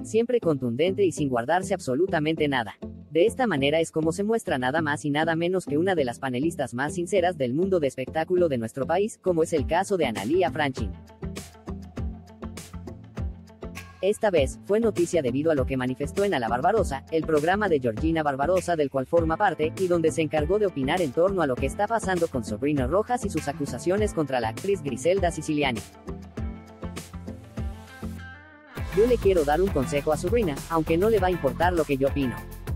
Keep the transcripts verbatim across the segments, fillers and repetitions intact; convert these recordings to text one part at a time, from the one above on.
siempre contundente y sin guardarse absolutamente nada. De esta manera es como se muestra nada más y nada menos que una de las panelistas más sinceras del mundo de espectáculo de nuestro país, como es el caso de Analía Franchín. Esta vez, fue noticia debido a lo que manifestó en A la Barbarosa, el programa de Georgina Barbarosa del cual forma parte, y donde se encargó de opinar en torno a lo que está pasando con Sabrina Rojas y sus acusaciones contra la actriz Griselda Siciliani. Yo le quiero dar un consejo a Sabrina, aunque no le va a importar lo que yo opino.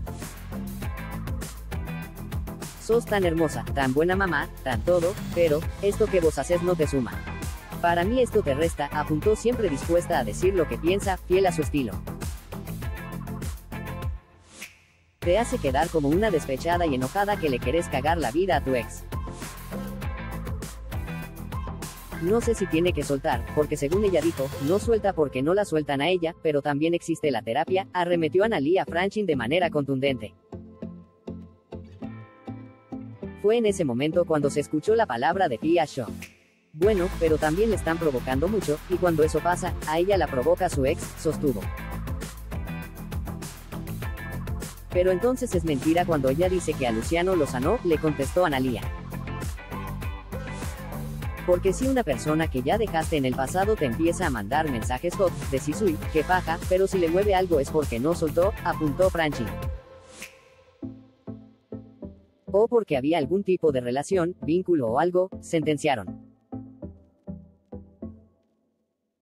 Sos tan hermosa, tan buena mamá, tan todo, pero, esto que vos haces no te suma. Para mí esto te resta, apuntó, siempre dispuesta a decir lo que piensa, fiel a su estilo. Te hace quedar como una despechada y enojada que le querés cagar la vida a tu ex. No sé si tiene que soltar, porque según ella dijo, no suelta porque no la sueltan a ella, pero también existe la terapia, arremetió Analía Franchín de manera contundente. Fue en ese momento cuando se escuchó la palabra de Pia Shaw. Bueno, pero también le están provocando mucho, y cuando eso pasa, a ella la provoca su ex, sostuvo. Pero entonces es mentira cuando ella dice que a Luciano lo sanó, le contestó Analía. Porque si una persona que ya dejaste en el pasado te empieza a mandar mensajes hot, decís uy, qué paja, pero si le mueve algo es porque no soltó, apuntó Franchín. O porque había algún tipo de relación, vínculo o algo, sentenciaron.